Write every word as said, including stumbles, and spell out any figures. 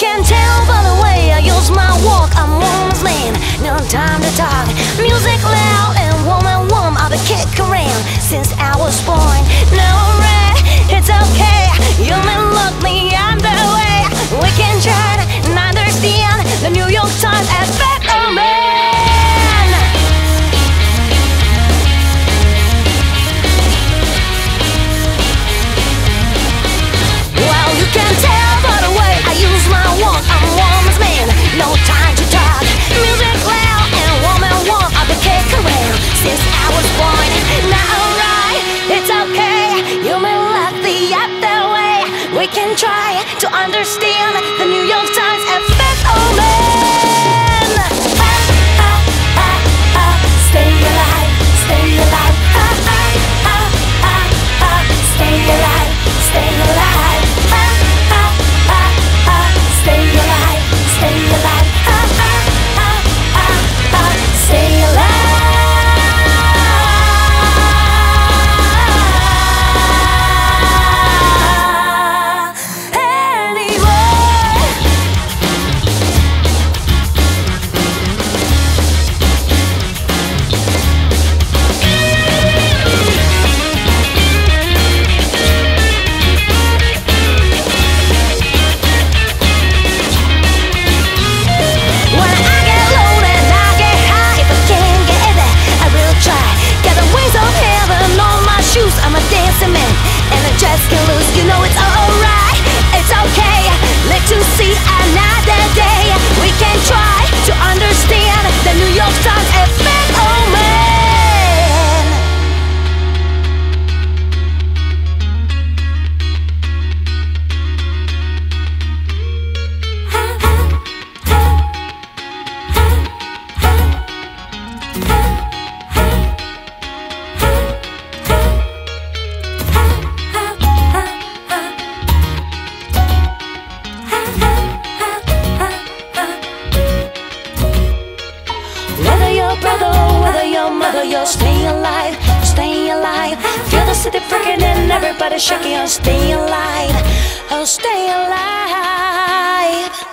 can tell by the way I use my walk. I'm woman's man, no time to talk. Music loud and woman warm. I've been kicking around since I was born. Now I'm red, it's okay. You may look me the way. We can try to understand the New York Times as better man. Well, you can tell by the way I use my walk. I'm a woman's man, no time to talk. Music loud and woman warm. I've been kicking around since I was born. Now alright, it's okay. You may look the other way. We can try to understand the New York Times as better man. Ah, ah, ah, ah, stay alive, stay alive. Ah, ah, ah, ah, ah, stay alive, stay alive. Ah, ah, ah, ah, stay alive, stay alive. Ah, ah, ah, ah, ah, stay alive. I'm a dancing man, and I just can't lose. You know it's alright, it's okay. Let you see another day. We can try to understand the New York Times effect. Oh man. Mother, you'll stay alive, stay alive. Feel the city breaking and everybody shaking. Oh, stay alive, oh, stay alive.